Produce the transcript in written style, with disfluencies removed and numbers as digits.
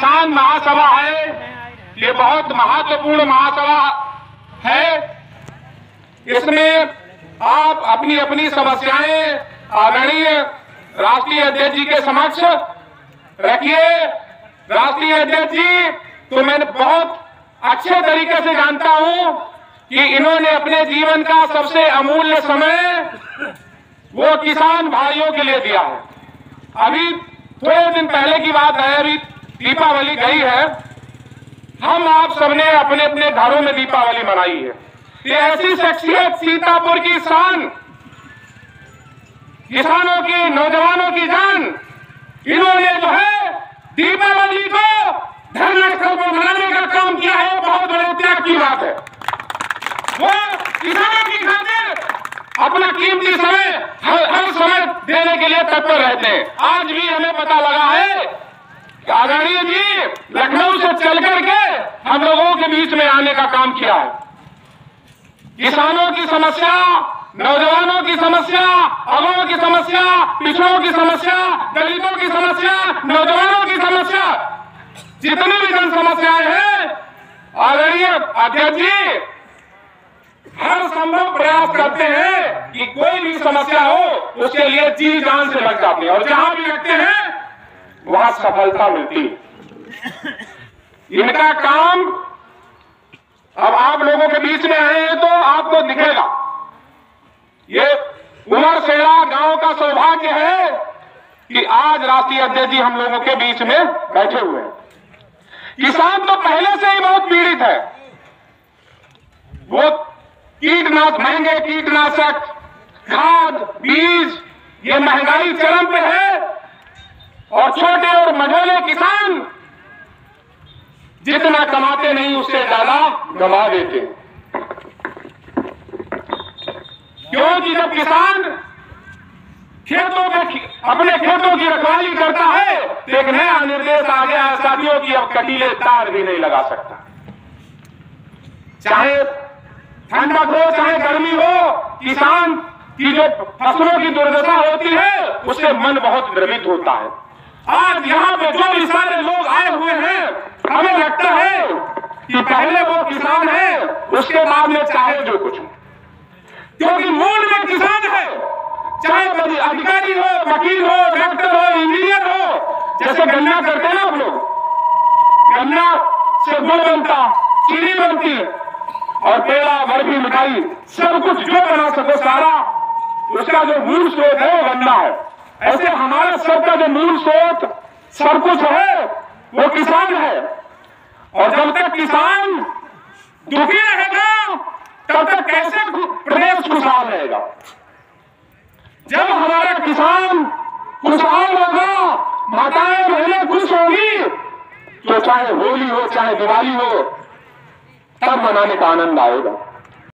किसान महासभा है, ये बहुत महत्वपूर्ण महासभा है। इसमें आप अपनी अपनी समस्याएं आदरणीय राष्ट्रीय अध्यक्ष जी के समक्ष रखिए। राष्ट्रीय अध्यक्ष जी तो मैं बहुत अच्छे तरीके से जानता हूं कि इन्होंने अपने जीवन का सबसे अमूल्य समय वो किसान भाइयों के लिए दिया है। अभी थोड़े दिन पहले की बात है, अभी दीपावली गई है, हम आप सबने अपने अपने घरों में दीपावली मनाई है। ये ऐसी शख्सियत सीतापुर की शान, किसानों की, नौजवानों की जान, इन्होंने जो है दीपावली को धर्मस्थल को मनाने का काम किया है। बहुत बड़े त्याग की बात है। वो किसानों की खातिर अपना कीमती समय हर समय देने के लिए तत्पर रहते हैं। आज भी हमें पता लगा है कि आदरणीय जी लखनऊ से चल करके हम लोगों के बीच में आने का काम किया है। किसानों की समस्या, नौजवानों की समस्या, अगुओं की समस्या, पिछड़ों की समस्या, दलितों की समस्या, नौजवानों की समस्या, जितनी भी जन समस्याएं हैं, आदरणीय अध्यक्ष जी हर संभव प्रयास करते हैं कि कोई भी समस्या हो उसके लिए जी जान से लग जाते हैं और जहां भी लगते हैं वहां सफलता मिलती है। इनका काम अब आप लोगों के बीच में आए हैं तो आपको दिखेगा। ये उमरसेड़ा गांव का सौभाग्य है कि आज राष्ट्रीय अध्यक्ष जी हम लोगों के बीच में बैठे हुए हैं। किसान तो पहले से ही बहुत पीड़ित है। वो महंगे कीटनाशक, खाद, बीज, ये महंगाई चरम पे है और छोटे और मझोले किसान जितना कमाते नहीं उससे ज्यादा गंवा देते हैं। क्योंकि जब किसान खेतों में अपने खेतों की रखवाली करता है तो एक नया निर्देश आ गया है साथियों की अब कटीले तार भी नहीं लगा सकता। चाहे ठंडक हो चाहे गर्मी हो, किसान की जो फसलों की दुर्दशा होती है उससे मन बहुत द्रवित होता है। आज यहाँ पे जो भी सारे लोग आए हुए हैं, हमें लगता है कि पहले वो किसान है उसके बाद में चाहे जो कुछ हो, क्योंकि मूल में किसान है। चाहे अधिकारी हो, वकील हो, डॉक्टर हो, इंजीनियर हो। जैसे गन्ना करते हैं ना हम लोग, गन्ना से गुड़ बनता, चीनी बनती है और पेड़ा, बर्फी, मिठाई सब कुछ जो बना सको सारा उसका जो मूल स्रोत है वो गन्ना है। ऐसे हमारा सबका जो मूल स्रोत सब कुछ है वो किसान है। और जब तक किसान दुखी रहेगा तब तक कैसे प्रदेश खुशहाल रहेगा। जब हमारा किसान खुशहाल होगा, माताएं बहनें खुश होगी, तो चाहे होली हो चाहे दिवाली हो तब मनाने का आनंद आएगा।